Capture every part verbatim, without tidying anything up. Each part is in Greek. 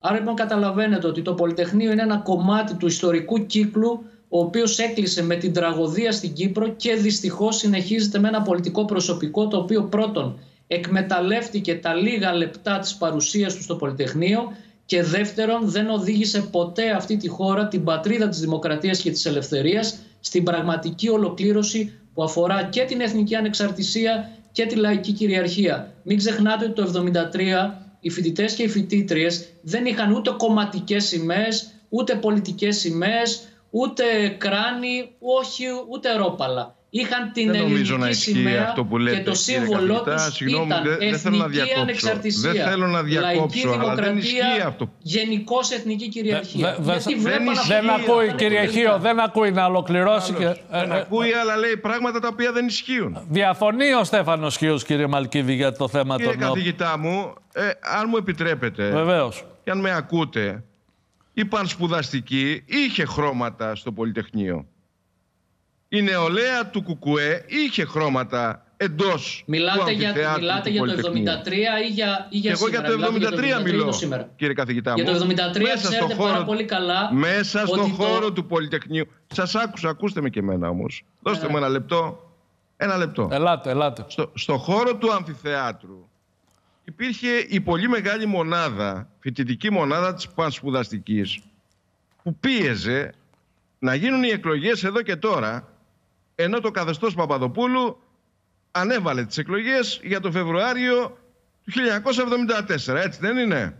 Άρα λοιπόν καταλαβαίνετε ότι το Πολυτεχνείο είναι ένα κομμάτι του ιστορικού κύκλου, ο οποίος έκλεισε με την τραγωδία στην Κύπρο και δυστυχώς συνεχίζεται με ένα πολιτικό προσωπικό το οποίο πρώτον εκμεταλλεύτηκε τα λίγα λεπτά της παρουσίας του στο Πολυτεχνείο και δεύτερον δεν οδήγησε ποτέ αυτή τη χώρα, την πατρίδα της δημοκρατίας και της ελευθερίας, στην πραγματική ολοκλήρωση που αφορά και την εθνική ανεξαρτησία και τη λαϊκή κυριαρχία. Μην ξεχνάτε ότι το χίλια εννιακόσια εβδομήντα τρία οι φοιτητές και οι φοιτήτριες δεν είχαν ούτε κομματικές σημαίες, ούτε πολιτικές σημαίες, ούτε κράνη, όχι ούτε ρόπαλα. Είχαν την δεν ελληνική σημαία λέτε, και το σύμβολό τους ήταν δεν, εθνική δεν ανεξαρτησία, δεν θέλω να λαϊκή δημοκρατία, γενικώς εθνική κυριαρχία. Δε, δε, δεν, δεν ακούει, κύριε Χίο, δεν ακούει να ολοκληρώσει. Και, δεν ε, ακούει, ε, αλλά λέει πράγματα τα οποία δεν ισχύουν. Διαφωνεί ο Στέφανος Χίος, κύριε Μαλκίδη, για το θέμα κύριε των... Κύριε καθηγητά μου, ε, αν μου επιτρέπετε, βεβαίως, και αν με ακούτε, η πανσπουδαστική είχε χρώματα στο Πολυτεχνείο. Η νεολαία του Κουκουέ είχε χρώματα εντός μιλάτε του για, αμφιθεάτρου μιλάτε του για το εβδομήντα τρία ή για, ή για εγώ σήμερα. Εγώ για το εβδομήντα τρία μιλώ, σήμερα. Κύριε καθηγητά μου. Για το εβδομήντα τρία μέσα ξέρετε χώρο, πάρα πολύ καλά. Μέσα στον το... χώρο του Πολυτεχνείου. Σας άκουσα, ακούστε με και εμένα όμως. Δώστε ε, μου ένα λεπτό. Ένα λεπτό. Ελάτε, ελάτε. Στο, στο χώρο του αμφιθεάτρου υπήρχε η πολύ μεγάλη μονάδα, φοιτητική μονάδα της πανσπουδαστικής, που πίεζε να γίνουν οι εκλογές εδώ και τώρα, ενώ το καθεστώς Παπαδοπούλου ανέβαλε τις εκλογές για το Φεβρουάριο του χίλια εννιακόσια εβδομήντα τέσσερα. Έτσι δεν είναι?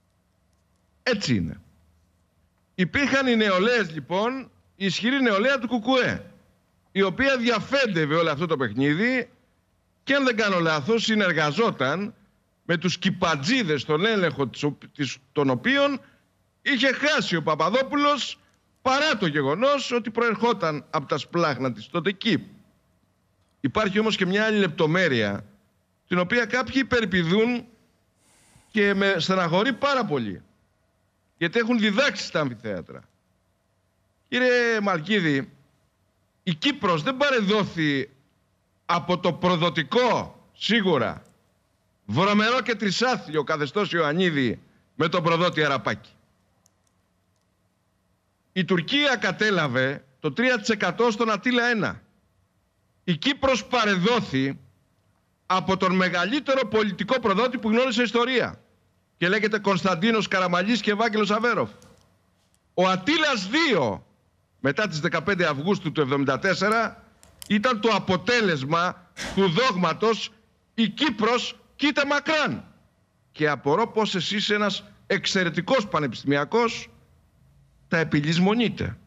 Έτσι είναι. Υπήρχαν οι νεολαίες λοιπόν, η ισχυρή νεολαία του Κουκουέ, η οποία διαφέντευε όλο αυτό το παιχνίδι και αν δεν κάνω λάθος συνεργαζόταν με τους κυπατζίδες στον έλεγχο των οποίων είχε χάσει ο Παπαδόπουλος, παρά το γεγονός ότι προερχόταν από τα σπλάχνα της τότε ΚΙΠ. Υπάρχει όμως και μια άλλη λεπτομέρεια, την οποία κάποιοι υπερπηδούν και με στεναχωρεί πάρα πολύ, γιατί έχουν διδάξει στα αμφιθέατρα. Κύριε Μαλκίδη, η Κύπρος δεν παρεδόθη από το προδοτικό, σίγουρα, βρωμερό και τρισάθλιο καθεστώς Ιωαννίδη με τον προδότη Αραπάκη. Η Τουρκία κατέλαβε το τρία τοις εκατό στον Αττήλα ένα. Η Κύπρος παρεδόθη από τον μεγαλύτερο πολιτικό προδότη που γνώρισε ιστορία και λέγεται Κωνσταντίνος Καραμαλής και Ευάγγελος Αβέροφ. Ο Αττήλας δύο μετά τις δεκαπέντε Αυγούστου του εβδομήντα τέσσερα ήταν το αποτέλεσμα του δόγματος η Κύπρος κοίτα μακράν. Και απορώ πως εσείς ένας εξαιρετικός πανεπιστημιακός τα επιλυσμονείτε.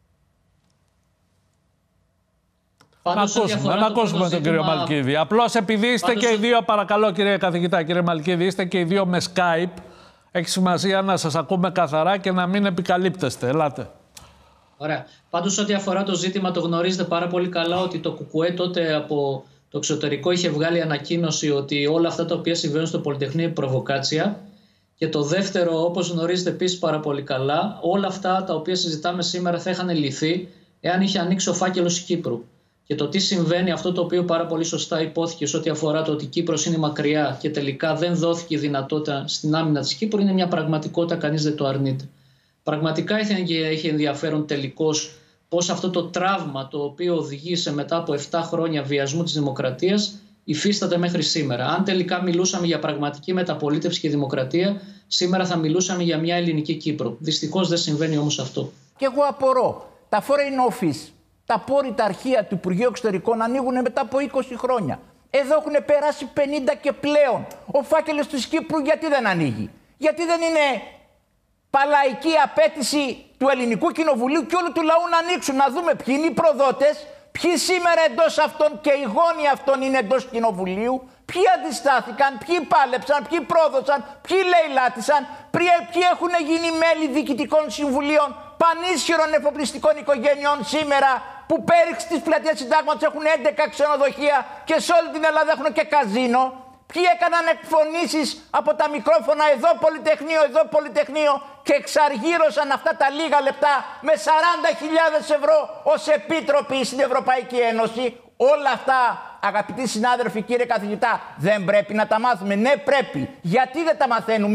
Να ακούσουμε, να ακούσουμε τον ζήτημα... κύριο Μαλκίδη. Απλώς επειδή είστε Πάντως... και οι δύο, παρακαλώ κύριε καθηγητά, κύριε Μαλκίδη, είστε και οι δύο με Skype, έχει σημασία να σας ακούμε καθαρά και να μην επικαλύπτεστε. Ελάτε. Ωραία. Πάντως ό,τι αφορά το ζήτημα το γνωρίζετε πάρα πολύ καλά ότι το Κουκουέ τότε από το εξωτερικό είχε βγάλει ανακοίνωση ότι όλα αυτά τα οποία συμβαίνουν στο Πολυτεχνείο είναι προβοκάτσια. Και το δεύτερο, όπως γνωρίζετε επίσης πάρα πολύ καλά, όλα αυτά τα οποία συζητάμε σήμερα θα είχαν λυθεί εάν είχε ανοίξει ο φάκελος Κύπρου. Και το τι συμβαίνει, αυτό το οποίο πάρα πολύ σωστά υπόθηκε σε ό,τι αφορά το ότι η Κύπρος είναι μακριά και τελικά δεν δόθηκε η δυνατότητα στην άμυνα της Κύπρου, είναι μια πραγματικότητα, κανείς δεν το αρνείται. Πραγματικά είχε ενδιαφέρον τελικώς πώς αυτό το τραύμα το οποίο οδηγήσε μετά από επτά χρόνια βιασμού της δημοκρατίας υφίσταται μέχρι σήμερα. Αν τελικά μιλούσαμε για πραγματική μεταπολίτευση και δημοκρατία, σήμερα θα μιλούσαμε για μια ελληνική Κύπρο. Δυστυχώς δεν συμβαίνει όμως αυτό. Και εγώ απορώ. Τα foreign office, τα απόρριτα αρχεία του Υπουργείου Εξωτερικών ανοίγουν μετά από είκοσι χρόνια. Εδώ έχουν περάσει πενήντα και πλέον. Ο φάκελος της Κύπρου γιατί δεν ανοίγει? Γιατί δεν είναι παλαϊκή απέτηση του Ελληνικού Κοινοβουλίου και όλου του λαού να ανοίξουν, να δούμε ποιοι είναι οι προδότες, ποιοι σήμερα εντός αυτών και οι γόνοι αυτών είναι εντός Κοινοβουλίου, ποιοι αντιστάθηκαν, ποιοι πάλεψαν, ποιοι πρόδωσαν, ποιοι λαιλάτισαν, ποιοι έχουν γίνει μέλη διοικητικών συμβουλίων πανίσχυρων εφοπλιστικών οικογένειων σήμερα που πέριξ της πλατείας Συντάγματος έχουν έντεκα ξενοδοχεία και σε όλη την Ελλάδα έχουν και καζίνο. Ποιοι έκαναν εκφωνήσεις από τα μικρόφωνα εδώ Πολυτεχνείο, εδώ Πολυτεχνείο και εξαργύρωσαν αυτά τα λίγα λεπτά με σαράντα χιλιάδες ευρώ ως επίτροποι στην Ευρωπαϊκή Ένωση. Όλα αυτά, αγαπητοί συνάδελφοι, κύριε καθηγητά, δεν πρέπει να τα μάθουμε? Ναι, πρέπει. Γιατί δεν τα μαθαίνουμε?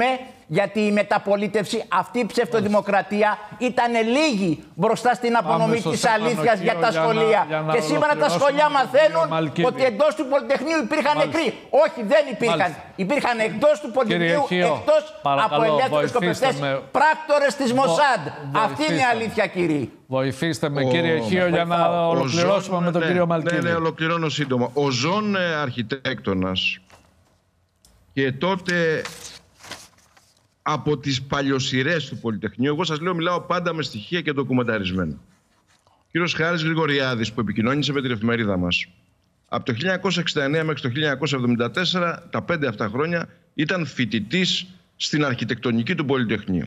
Γιατί η μεταπολίτευση, αυτή η ψευτοδημοκρατία ήταν λίγη μπροστά στην απονομή της αλήθειας για τα σχολεία. Για να, για και σήμερα τα σχολεία μαθαίνουν ότι εντός του Πολυτεχνείου υπήρχαν νεκροί. Όχι, δεν υπήρχαν. Μάλιστα. Υπήρχαν εκτός του Πολυτεχνείου, εκτός από ελεύθερους σκοπευτές, πράκτορες της Μοσάντ. Αυτή είναι η αλήθεια, κύριε. Βοηθήστε με, κύριε Χίο, για να ολοκληρώσουμε με τον κύριο Μαλκίδη. Ναι, ναι, ολοκληρώνω σύντομα. Ο Ζων αρχιτέκτονας και τότε από τις παλιοσυρές του Πολυτεχνείου, εγώ σας λέω, μιλάω πάντα με στοιχεία και ντοκουμενταρισμένα. Ο κύριος Χάρης Γρηγοριάδης, που επικοινώνησε με την εφημερίδα μας, από το χίλια εννιακόσια εξήντα εννέα μέχρι το χίλια εννιακόσια εβδομήντα τέσσερα, τα πέντε αυτά χρόνια, ήταν φοιτητής στην αρχιτεκτονική του Πολυτεχνείου.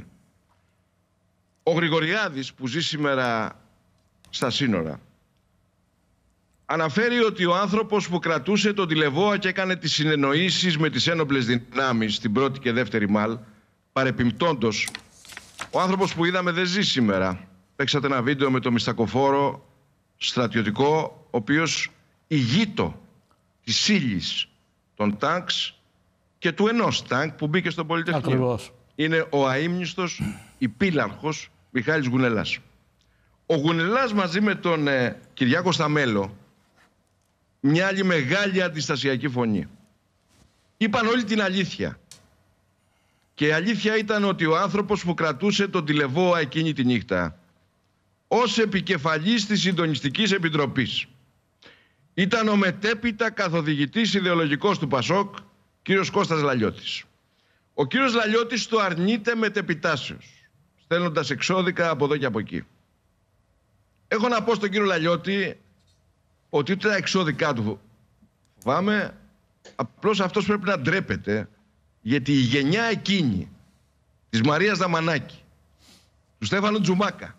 Ο Γρηγοριάδης, που ζει σήμερα στα σύνορα, αναφέρει ότι ο άνθρωπος που κρατούσε τον τηλεβόα και έκανε τις συνεννοήσεις με τις ένοπλες δυνάμεις στην πρώτη και δεύτερη ΜΑΛ, παρεπιπτόντος, ο άνθρωπος που είδαμε δεν ζει σήμερα. Παίξατε ένα βίντεο με το μιστακοφόρο στρατιωτικό, ο οποίος ηγείτο της ύλης των τάγκς και του ενός τάγκ που μπήκε στο Πολυτεχνείο. Ακριβώς. Είναι ο αείμνηστος υπήλαρχος Μιχάλης Γουνελάς. Ο Γουνελάς μαζί με τον ε, Κυριάκο Σταμέλο, μια άλλη μεγάλη αντιστασιακή φωνή, είπαν όλη την αλήθεια. Και η αλήθεια ήταν ότι ο άνθρωπος που κρατούσε τον τηλεβόα εκείνη τη νύχτα ως επικεφαλής της Συντονιστικής Επιτροπής ήταν ο μετέπειτα καθοδηγητής ιδεολογικός του Πασόκ, κύριος Κώστας Λαλιώτης. Ο κύριος Λαλιώτης το αρνείται μετεπιτάσεως, στέλνοντας εξώδικα από εδώ και από εκεί. Έχω να πω στον κύριο Λαλιώτη ότι ούτε τα εξώδικά του φοβάμαι, απλώς αυτός πρέπει να ντρέπεται, γιατί η γενιά εκείνη της Μαρίας Δαμανάκη, του Στέφανου Τζουμάκα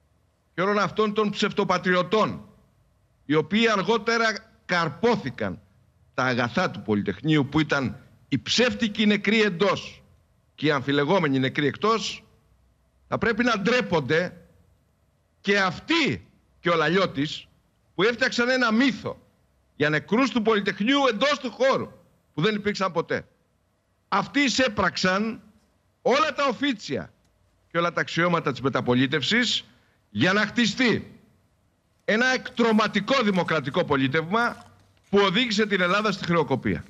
και όλων αυτών των ψευτοπατριωτών, οι οποίοι αργότερα καρπόθηκαν τα αγαθά του Πολυτεχνείου, που ήταν οι ψεύτικοι νεκροί εντός και οι αμφιλεγόμενοι νεκροί εκτός, θα πρέπει να ντρέπονται και αυτοί και ο Λαλιώτης, που έφτιαξαν ένα μύθο για νεκρούς του Πολυτεχνείου εντός του χώρου που δεν υπήρξαν ποτέ. Αυτοί εισέπραξαν όλα τα οφίτσια και όλα τα αξιώματα της μεταπολίτευσης για να χτιστεί ένα εκτρωματικό δημοκρατικό πολίτευμα που οδήγησε την Ελλάδα στη χρεοκοπία.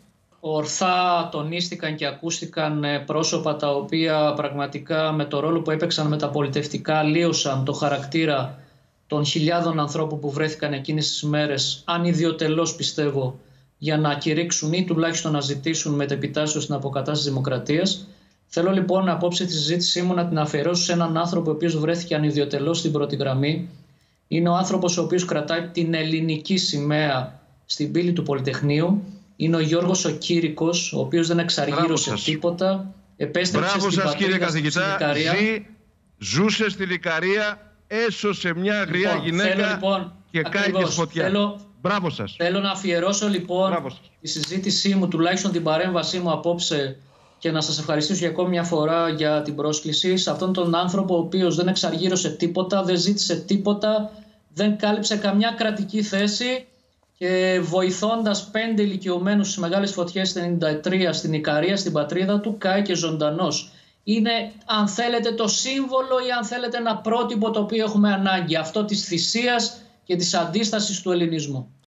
Ορθά τονίστηκαν και ακούστηκαν πρόσωπα τα οποία πραγματικά με το ρόλο που έπαιξαν μεταπολιτευτικά αλλίωσαν το χαρακτήρα των χιλιάδων ανθρώπων που βρέθηκαν εκείνες τις μέρες, ανιδιοτελώς πιστεύω, για να κηρύξουν ή τουλάχιστον να ζητήσουν μετεπιτάσεως στην αποκατάσταση της δημοκρατίας. Θέλω λοιπόν απόψε τη συζήτησή μου να την αφιερώσω σε έναν άνθρωπο ο οποίος βρέθηκε ανιδιοτελώς στην πρώτη γραμμή. Είναι ο άνθρωπος ο οποίος κρατάει την ελληνική σημαία στην πύλη του Πολυτεχνείου. Είναι ο Γιώργος ο Κήρικος, ο οποίος δεν εξαργύρωσε τίποτα. Επέστρεψε Μπράβο στην σας, κύριε καθηγητά. Ζει, ζούσε στη Δικαρία, έσωσε μια αγρία λοιπόν, γυναίκα λοιπόν, και κάηκε φωτιά. Θέλω, Μπράβο σας. Θέλω να αφιερώσω λοιπόν τη συζήτησή μου, τουλάχιστον την παρέμβασή μου απόψε, και να σας ευχαριστήσω για ακόμη μια φορά για την πρόσκληση, σε αυτόν τον άνθρωπο ο οποίος δεν εξαργύρωσε τίποτα, δεν ζήτησε τίποτα, δεν κάλυψε καμιά κρατική θέση και βοηθώντας πέντε ηλικιωμένους στις μεγάλες φωτιές του ενενήντα τρία στην Ικαρία, στην πατρίδα του, κάηκε ζωντανός. Είναι, αν θέλετε, το σύμβολο ή αν θέλετε ένα πρότυπο το οποίο έχουμε ανάγκη, αυτό της θυσίας και της αντίστασης του ελληνισμού.